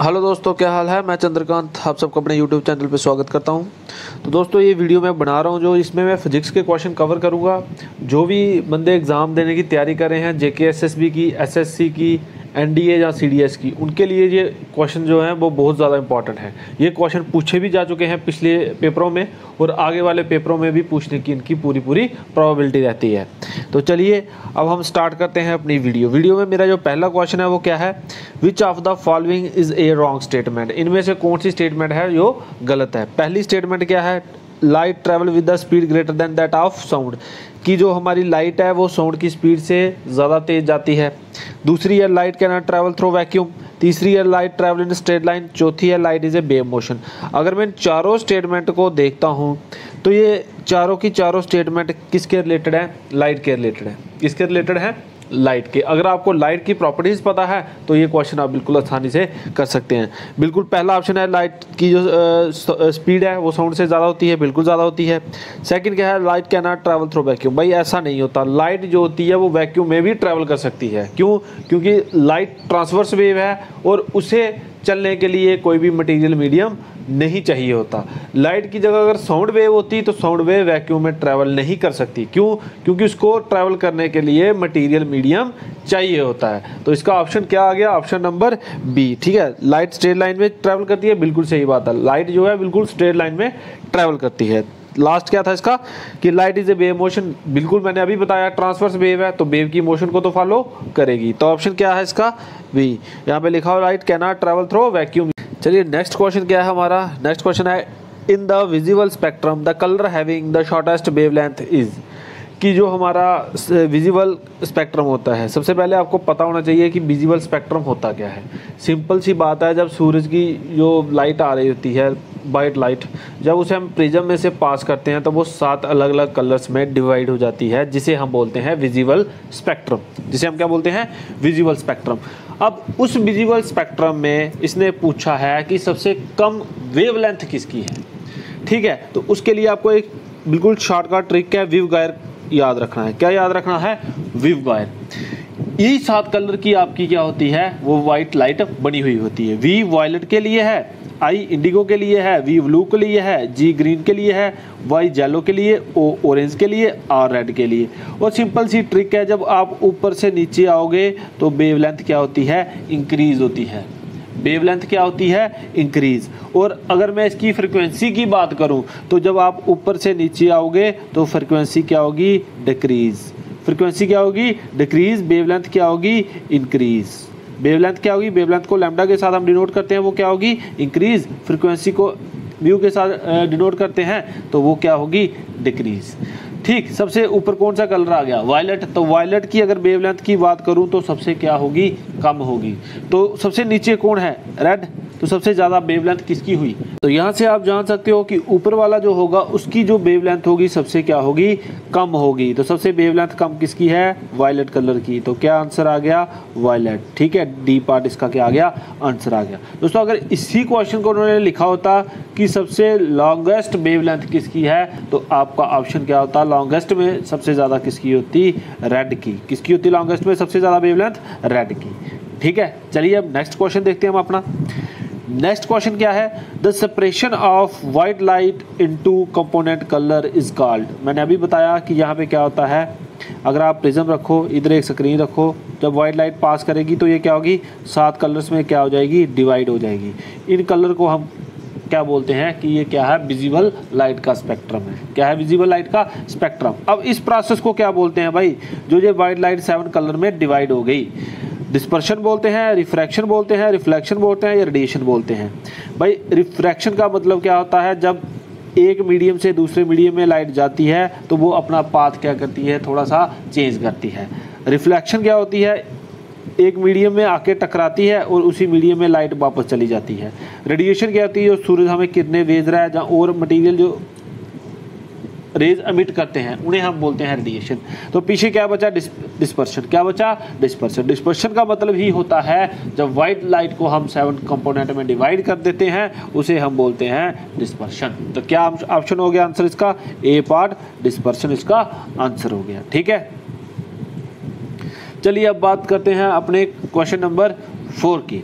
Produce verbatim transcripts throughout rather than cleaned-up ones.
Hello दोस्तों, क्या हाल है। मैं चंद्रकांत आप सबको अपने यूट्यूब चैनल पे स्वागत करता हूं। तो दोस्तों, ये वीडियो मैं बना रहा हूं जो इसमें मैं फिजिक्स के क्वेश्चन कवर करूंगा। जो भी बंदे एग्ज़ाम देने की तैयारी कर रहे हैं, जेके एसएसबी की, एसएससी की, एनडीए या सीडीएस की, उनके लिए ये क्वेश्चन जो हैं वो बहुत ज़्यादा इंपॉर्टेंट है। ये क्वेश्चन पूछे भी जा चुके हैं पिछले पेपरों में और आगे वाले पेपरों में भी पूछने की इनकी पूरी पूरी प्रोबेबिलिटी रहती है। तो चलिए अब हम स्टार्ट करते हैं अपनी वीडियो। वीडियो में मेरा जो पहला क्वेश्चन है वो क्या है, which of the following is a wrong statement. इनमें से कौन सी स्टेटमेंट है जो गलत है। पहली स्टेटमेंट क्या है, light travel with the speed greater than that of sound, कि जो हमारी लाइट है वो साउंड की स्पीड से ज़्यादा तेज़ जाती है। दूसरी है light can not travel through vacuum. तीसरी है light travel in straight line. चौथी है light is a wave motion. अगर मैं इन चारों स्टेटमेंट को देखता हूँ तो ये चारों की चारों स्टेटमेंट किसके रिलेटेड है, लाइट के रिलेटेड है। किसके रिलेटेड है, लाइट के। अगर आपको लाइट की प्रॉपर्टीज़ पता है तो ये क्वेश्चन आप बिल्कुल आसानी से कर सकते हैं। बिल्कुल पहला ऑप्शन है, लाइट की जो स्पीड है वो साउंड से ज़्यादा होती है, बिल्कुल ज़्यादा होती है। सेकंड क्या है, light can not travel through vacuum. भाई ऐसा नहीं होता, लाइट जो होती है वो वैक्यूम में भी ट्रैवल कर सकती है। क्यों? क्योंकि लाइट ट्रांसवर्स वेव है और उसे चलने के लिए कोई भी मटेरियल मीडियम नहीं चाहिए होता। लाइट की जगह अगर साउंड वेव होती तो साउंड वेव वैक्यूम में ट्रैवल नहीं कर सकती। क्यों? क्योंकि उसको ट्रैवल करने के लिए मटेरियल मीडियम चाहिए होता है। तो इसका ऑप्शन क्या आ गया, ऑप्शन नंबर बी। ठीक है, लाइट स्ट्रेट लाइन में ट्रैवल करती है, बिल्कुल सही बात है। लाइट जो है बिल्कुल स्ट्रेट लाइन में ट्रैवल करती है। लास्ट क्या था इसका कि light is a wave motion, बिल्कुल मैंने अभी बताया ट्रांसवर्स वेव है तो वेव की मोशन को तो फॉलो करेगी। तो ऑप्शन क्या है इसका, बी। यहाँ पे लिखा हुआ light can not travel through vacuum. चलिए नेक्स्ट क्वेश्चन क्या है हमारा। नेक्स्ट क्वेश्चन है, in the visible spectrum the colour having the shortest wavelength is, कि जो हमारा विजिबल स्पेक्ट्रम होता है, सबसे पहले आपको पता होना चाहिए कि विजिबल स्पेक्ट्रम होता क्या है। सिंपल सी बात है, जब सूरज की जो लाइट आ रही होती है, वाइट लाइट, जब उसे हम प्रिज्म में से पास करते हैं तो वो सात अलग अलग कलर्स में डिवाइड हो जाती है, जिसे हम बोलते हैं विजिबल स्पेक्ट्रम। जिसे हम क्या बोलते हैं, विजिबल स्पेक्ट्रम। अब उस विजिबल स्पेक्ट्रम में इसने पूछा है कि सबसे कम वेवलेंथ किसकी है। ठीक है, तो उसके लिए आपको एक बिल्कुल शॉर्टकट ट्रिक है, वेव गाइड याद रखना है। क्या याद रखना है, वेव गाइड। यही सात कलर की आपकी क्या होती है, वो वाइट लाइट बनी हुई होती है। वी वायलेट के लिए है, आई इंडिगो के लिए है, वी ब्लू के लिए है, जी ग्रीन के लिए है, वाई येलो के लिए, ओ ऑरेंज के लिए, आर रेड के लिए। और सिंपल सी ट्रिक है, जब आप ऊपर से नीचे आओगे तो वेवलेंथ क्या होती है, इंक्रीज होती है। वेवलेंथ क्या होती है, इंक्रीज। और अगर मैं इसकी फ्रीक्वेंसी की बात करूं तो जब आप ऊपर से नीचे आओगे तो फ्रीक्वेंसी क्या होगी, डिक्रीज। फ्रीक्वेंसी क्या होगी, डिक्रीज। वेवलेंथ क्या होगी, इंक्रीज। वेवलेंथ क्या होगी, वेवलेंथ को लैम्डा के साथ हम डिनोट करते हैं, वो क्या होगी, इंक्रीज। फ्रीक्वेंसी को म्यू के साथ डिनोट करते हैं तो वो क्या होगी, डिक्रीज। ठीक, सबसे ऊपर कौन सा कलर आ गया, वायलेट। तो वायलेट की अगर वेवलेंथ की बात करूं तो सबसे क्या होगी, कम होगी। तो सबसे नीचे कौन है, रेड। तो सबसे ज़्यादा वेवलेंथ किसकी हुई। तो यहाँ से आप जान सकते हो कि ऊपर वाला जो होगा उसकी जो वेवलेंथ होगी सबसे क्या होगी, कम होगी। तो सबसे वेवलेंथ कम किसकी है, वायलेट कलर की। तो क्या आंसर आ गया, वायलेट। ठीक है, डी पार्ट इसका क्या आ गया, आंसर आ गया। दोस्तों, अगर इसी क्वेश्चन को उन्होंने लिखा होता कि सबसे लॉन्गेस्ट वेवलेंथ किसकी है तो आपका ऑप्शन क्या होता, लॉन्गेस्ट में सबसे ज़्यादा किसकी होती, रेड की। किसकी होती लॉन्गेस्ट में सबसे ज़्यादा वेवलेंथ, रेड की। ठीक है, चलिए अब नेक्स्ट क्वेश्चन देखते हैं हम अपना। नेक्स्ट क्वेश्चन क्या है, the separation of white light into component colour is called. मैंने अभी बताया कि यहाँ पे क्या होता है, अगर आप प्रिज्म रखो, इधर एक स्क्रीन रखो, जब वाइट लाइट पास करेगी तो ये क्या होगी, सात कलर्स में क्या हो जाएगी, डिवाइड हो जाएगी। इन कलर को हम क्या बोलते हैं कि ये क्या है, विजिबल लाइट का स्पेक्ट्रम है। क्या है, विजिबल लाइट का स्पेक्ट्रम। अब इस प्रोसेस को क्या बोलते हैं भाई, जो ये वाइट लाइट सेवन कलर में डिवाइड हो गई, डिस्पर्शन बोलते हैं, रिफ्रैक्शन बोलते हैं, रिफ्लेक्शन बोलते हैं या रेडिएशन बोलते हैं। भाई रिफ्रैक्शन का मतलब क्या होता है, जब एक मीडियम से दूसरे मीडियम में लाइट जाती है तो वो अपना पाथ क्या करती है, थोड़ा सा चेंज करती है। रिफ्लेक्शन क्या होती है, एक मीडियम में आके टकराती है और उसी मीडियम में लाइट वापस चली जाती है। रेडिएशन क्या होती है, सूरज हमें किरणें भेज रहा है जहाँ और मटेरियल जो रेज अमिट करते हैं उन्हें हम बोलते हैं रेडिएशन। तो पीछे क्या बचा, डिस्पर्शन। क्या बचा, डिस्पर्शन। डिस्पर्शन का मतलब ही होता है जब वाइट लाइट को हम सेवन कंपोनेंट में डिवाइड कर देते हैं उसे हम बोलते हैं डिस्पर्शन। तो क्या ऑप्शन हो गया आंसर इसका, ए पार्ट, डिस्पर्शन इसका आंसर हो गया। ठीक है, चलिए अब बात करते हैं अपने क्वेश्चन नंबर फोर की।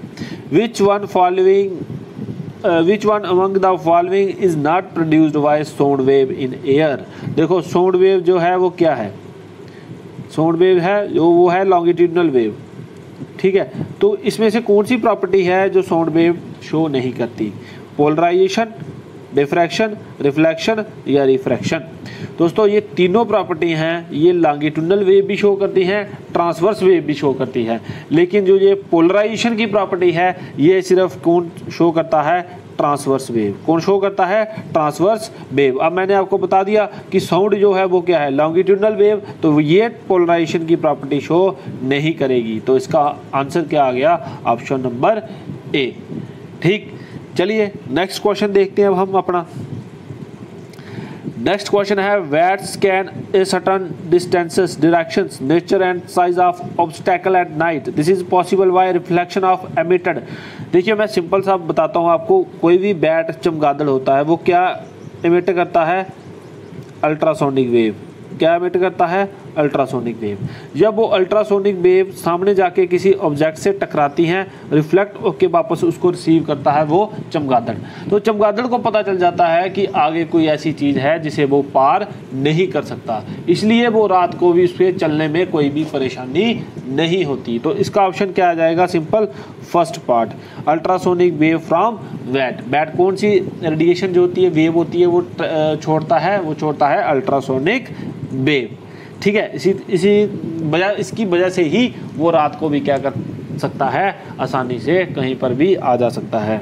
Which one following which one among the following is not produced by sound wave in air. देखो साउंड वेव जो है वो क्या है, साउंड वेव है जो वो है लॉन्गिट्यूडनल वेव, ठीक है। तो इसमें से कौन सी प्रॉपर्टी है जो साउंड वेव शो नहीं करती, पोलराइजेशन, डिफ्रैक्शन, रिफ्लेक्शन या रिफ्रैक्शन। दोस्तों ये तीनों प्रॉपर्टी हैं, ये लॉन्गिट्यूडनल वेव भी शो करती हैं, ट्रांसवर्स वेव भी शो करती है, लेकिन जो ये पोलराइजेशन की प्रॉपर्टी है ये सिर्फ कौन शो करता है, ट्रांसवर्स वेव। कौन शो करता है, ट्रांसवर्स वेव। अब मैंने आपको बता दिया कि साउंड जो है वो क्या है, लॉन्गिट्यूडनल वेव, तो ये पोलराइजेशन की प्रॉपर्टी शो नहीं करेगी। तो इसका आंसर क्या आ गया, ऑप्शन नंबर ए। ठीक, चलिए नेक्स्ट क्वेश्चन देखते हैं अब हम अपना। नेक्स्ट क्वेश्चन है what's can a certain distances, directions, nature and size of obstacle at night, this is possible by reflection of emitted. देखिए मैं सिंपल सा बताता हूँ आपको, कोई भी बैट चमगादड़ होता है वो क्या एमिट करता है, अल्ट्रासोनिक वेव। क्या एमिट करता है, अल्ट्रासोनिक वेव। जब वो अल्ट्रासोनिक वेव सामने जाके किसी ऑब्जेक्ट से टकराती हैं, रिफ्लेक्ट होकर वापस उसको रिसीव करता है वो चमगादड़। तो चमगादड़ को पता चल जाता है कि आगे कोई ऐसी चीज़ है जिसे वो पार नहीं कर सकता, इसलिए वो रात को भी उसके चलने में कोई भी परेशानी नहीं होती। तो इसका ऑप्शन क्या आ जाएगा, simple first part, ultrasonic wave from bat. Bat कौन सी रेडिएशन जो होती है, वेव होती है, वो छोड़ता है, वो छोड़ता है अल्ट्रासोनिक वेव। ठीक है, इसी इसी वजह इसकी वजह से ही वो रात को भी क्या कर सकता है, आसानी से कहीं पर भी आ जा सकता है।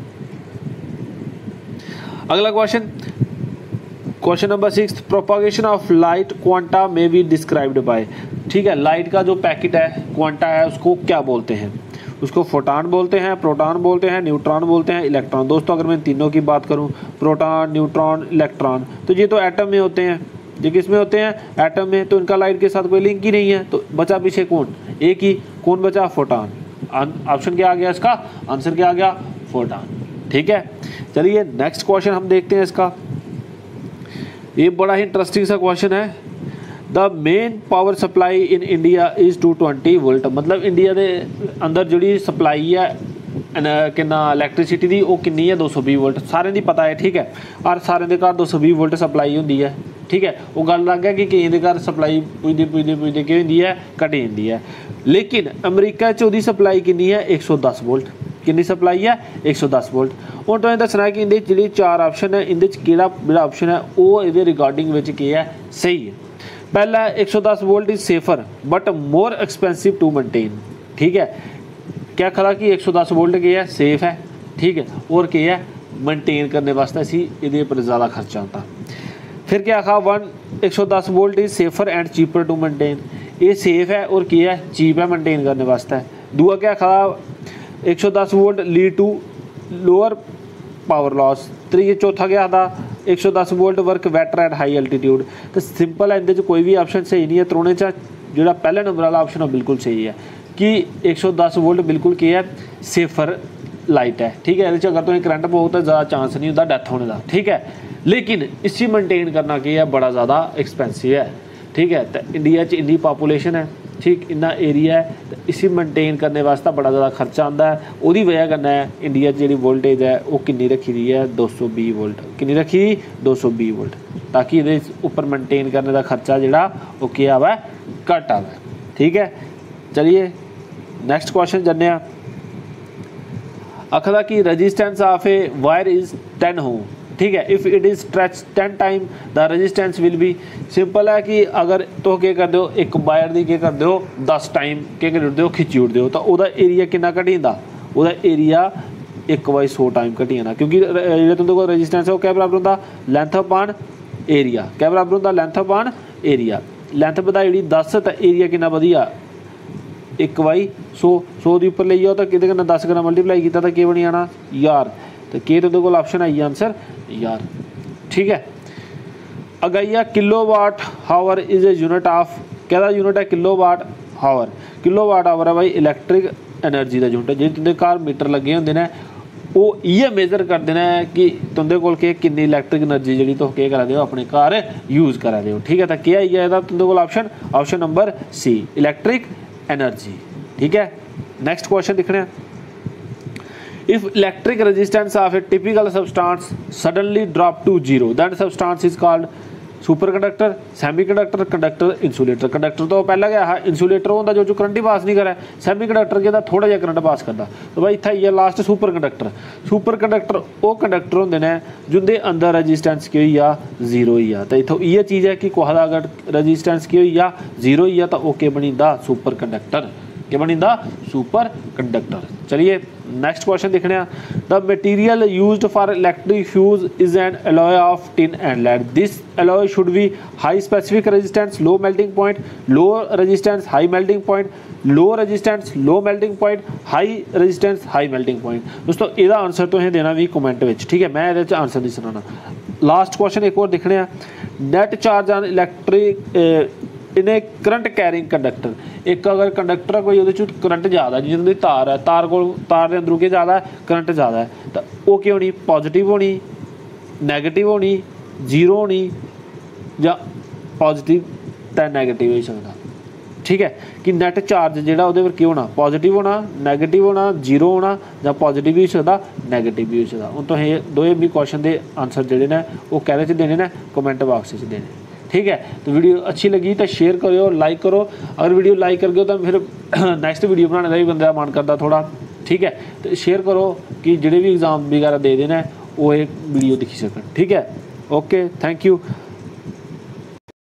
अगला question, question number six, propagation of light quanta may be described by. ठीक है, लाइट का जो पैकेट है, क्वांटा है, उसको क्या बोलते हैं, उसको फोटॉन बोलते हैं, प्रोटॉन बोलते हैं, न्यूट्रॉन बोलते हैं, इलेक्ट्रॉन। दोस्तों अगर मैं तीनों की बात करूं, प्रोटॉन, न्यूट्रॉन, इलेक्ट्रॉन, तो ये तो एटम में होते हैं। ये किस में होते हैं, एटम में। तो इनका लाइट के साथ कोई लिंक ही नहीं है, तो बचा पीछे कौन, एक ही, कौन बचा, फोटॉन। ऑप्शन क्या आ गया इसका, आंसर क्या आ गया, फोटॉन। ठीक है, चलिए नेक्स्ट क्वेश्चन हम देखते हैं इसका। ये बड़ा ही इंटरेस्टिंग सा क्वेश्चन है। The main power supply in India is two twenty volt. मतलब इंडिया के अंदर जी सप्लाई है कितना इलैक्ट्रिसिटी की, वो कितनी है, दो सौ बीस वोल्ट। सारे दी पता है, ठीक है, और सारे के घर दो सौ बीस वोल्ट सप्लाई होंगी है। ठीक है, वो गल लग गया कि कई के घर सप्लाई पुजदे पुजदे पुजदे की होंगी है, घटी जाती है। लेकिन अमरीका च उसकी सप्लाई कितनी है, एक सौ दस वोल्ट। कितनी सप्लाई है, एक सौ दस वोल्ट। हूँ तो दसना कि इहदे जी चार ऑप्शन है, इहदे किहड़ा ऑप्शन है वो ये रिगार्डिंग में है सही है। पहला एक सौ दस volt is safer but more expensive to maintain. ठीक है, क्या खरा कि एक सौ दस वोल्ट क्या है, सेफ है, ठीक है, और क्या है, मेनटेन करने वास्ते असी ये पर ज़्यादा खर्चा आता। फिर क्या आखा, वन एक सौ दस volt is safer and cheaper to maintain. ये सेफ है और क्या है, चीप है मेनटेन करने वास्ते। दूआ क्या खा, एक सौ दस volt lead to lower power loss. तो ये चौथा क्या था, एक सौ दस volt work better at high altitude. तो सिंपल है, इहदे कोई भी ऑप्शन सही नहीं है। त्रोने चा जो पहले नंबर वाला ऑप्शन है बिल्कुल सही है कि एक सौ दस वोल्ट बिल्कुल क्या है, सेफर लाइट है। ठीक है, अगर तो करंट बहुत ज़्यादा चांस नहीं होता डेथ होने का। ठीक है, लेकिन इसी मेनटेन करना क्या है, बड़ा ज़्यादा एक्सपेंसिव है। ठीक है, तो इंडिया च इन्नी पॉपूलेशन है, ठीक, इन्ना एरिया है, तो इसी मेनटेन करने वास्ते बड़ा ज़्यादा खर्चा आता है। उसकी वजह करना है इंडिया जी वोल्टेज है वो कितनी रखी दी है, दो सौ बीस वोल्ट। कितनी रखी, दो सौ बीस वोल्ट, ताकि ये उपर मेनटेन करने का खर्चा जोड़ा वो क्या आवे, घट आवे। ठीक है, चलिए नैक्सट क्वेश्चन जाने। आखदा कि resistance of a wire is ten हो। ठीक है, if it is stretch ten time the resistance will be. Simple है कि अगर तो क्या कर दो, एक वायर की क्या कर दो, दस टाइम क्या कर दो, खिच्ची उड़ दो, तो वह एरिया कितना घटी जाता, वह एरिया एक बाई सौ टाइम घटी जाना। क्योंकि जो तुम को रजिस्टेंस है वो क्या बराबर होता, लेंथ अपॉन एरिया। क्या बराबर होता, लेंथ अपॉन एरिया। लेंथ बढ़ाई जी दस, तो एरिया कितना वधिया, एक बाई सौ। सौ के उपर ले जाओ तो कि दस गुना मल्टीप्लाई किया तो क्या बनी जाना, यार। तो के तो को ऑप्शन आई आंसर यार। ठीक है, अगैया kilowatt hour is a unit of, क्या यूनिट है, kilowatt hour. Kilowatt hour है भाई इलैक्ट्रिक एनर्जी का यूनिट। जो तुंदे घर मीटर लगे होंगे ने वो ये मेजर कर देना है कि तुंदे कोल के कितनी इलैक्ट्रिक एनर्जी जी तो क्या करा दो, अपने घर यूज़ करा दो। ठीक है, तो क्या आई है तुंदे कोल option, option number C, electric energy. ठीक है, नैक्सट क्वेश्चन दिखने। If electric resistance of a typical substance suddenly drop to zero that substance is called superconductor, semiconductor, conductor, insulator. Conductor तो पहला गया है, इंसुलेटर होता जो जो करंट ही पास नहीं करा, सैमी कंडक्टर कहता थोड़ा जहा करंट पास करता। तो भाई इतना ही है last superconductor. Superconductor वो कंडक्टर होंगे ने जिंदे अंदर रजिस्टेंस की हुई आ जीरो ही आ। तो इतों ये चीज़ है कि कुछ अगर रजिस्टेंस की हुई आ जीरो ही आ तो ओके बनी सुपर कंडक्टर, क्या बनी सुपर कंडक्टर। चलिए नेक्स्ट क्वेश्चन देखने। The material used for electric fuse is an alloy of tin and lead. This alloy should be high specific resistance low melting point, low resistance high melting point, low resistance low melting point, high resistance high melting point. दोस्तों ਇਹਦਾ answer तो है देना भी comment में, ठीक है। मैं ये आंसर नहीं सुनाना। लास्ट क्वेश्चन एक और देखने। नैट चार्ज ऑन इलैक्ट्रिक इन्हें करंट कैरिंग कंडक्टर। एक अगर कंडक्टर है कोई वो करंट ज़्यादा जिन्होंने तार है, तार को तार के अंदरों के ज़्यादा है करंट ज़्यादा है, तो वो क्या होनी पॉजिटिव होनी, नैगेटिव होनी, जीरो होनी या पॉजिटिव तो नैगेटिव हो सकता, ठीक है। कि नैट चार्ज जोड़ा वो क्यों होना पॉजिटिव होना, नैगेटिव होना, जीरो होना या पॉजिटिव भी हो सकता, नैगेटिव भी हो सकता। हूँ तो दो भी क्वेश्चन के आंसर जोड़े ने वो कहते देने ने कमेंट बॉक्स में देने, ठीक है। तो वीडियो अच्छी लगी तो शेयर करो, लाइक करो। अगर वीडियो लाइक कर गए तो फिर नैक्सट वीडियो बनाने का भी बंदा मन करता थोड़ा, ठीक है। तो शेयर करो कि जोड़े भी एग्जाम वगैरह दे देना वो एक वीडियो दिखी सकन, ठीक है। Okay thank you.